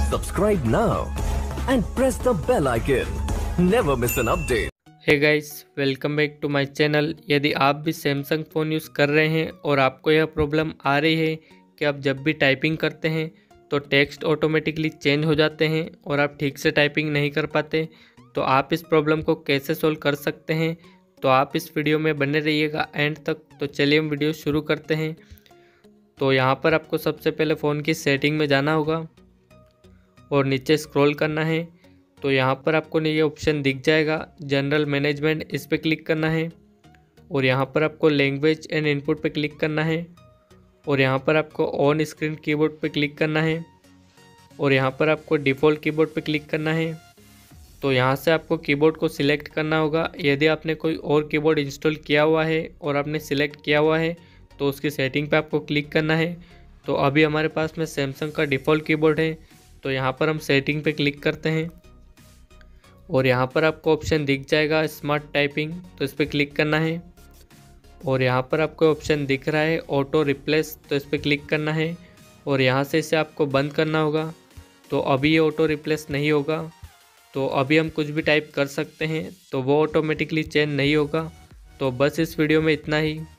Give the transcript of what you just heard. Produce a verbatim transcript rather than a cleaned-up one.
Subscribe now and press the bell icon. Never miss an update. Hey guys, welcome back to my channel. यदि आप भी Samsung phone use कर रहे हैं और आपको यह प्रॉब्लम आ रही है कि आप जब भी टाइपिंग करते हैं तो टेक्स्ट ऑटोमेटिकली चेंज हो जाते हैं और आप ठीक से टाइपिंग नहीं कर पाते, तो आप इस प्रॉब्लम को कैसे सोल्व कर सकते हैं, तो आप इस वीडियो में बने रहिएगा एंड तक। तो चलिए हम वीडियो शुरू करते हैं। तो यहाँ पर आपको सबसे पहले फ़ोन की सेटिंग में जाना होगा और नीचे स्क्रॉल करना है। तो यहाँ पर आपको ये ऑप्शन दिख जाएगा जनरल मैनेजमेंट, इस पर क्लिक करना है और यहाँ पर आपको लैंग्वेज एंड इनपुट पे क्लिक करना है और यहाँ पर आपको ऑन स्क्रीन कीबोर्ड पे क्लिक करना है और यहाँ पर आपको डिफ़ॉल्ट कीबोर्ड पे क्लिक करना है। तो यहाँ से आपको कीबोर्ड को सिलेक्ट करना होगा। यदि आपने कोई और कीबोर्ड इंस्टॉल किया हुआ है और आपने सिलेक्ट किया हुआ है तो उसकी सेटिंग पे आपको क्लिक करना है। तो अभी हमारे पास में सैमसंग का डिफ़ॉल्ट कीबोर्ड है, तो यहाँ पर हम सेटिंग पे क्लिक करते हैं और यहाँ पर आपको ऑप्शन दिख जाएगा स्मार्ट टाइपिंग, तो इस पर क्लिक करना है और यहाँ पर आपको ऑप्शन दिख रहा है ऑटो रिप्लेस, तो इस पर क्लिक करना है और यहाँ से इसे आपको बंद करना होगा। तो अभी ये ऑटो रिप्लेस नहीं होगा, तो अभी हम कुछ भी टाइप कर सकते हैं तो वो ऑटोमेटिकली चेंज नहीं होगा। तो बस इस वीडियो में इतना ही।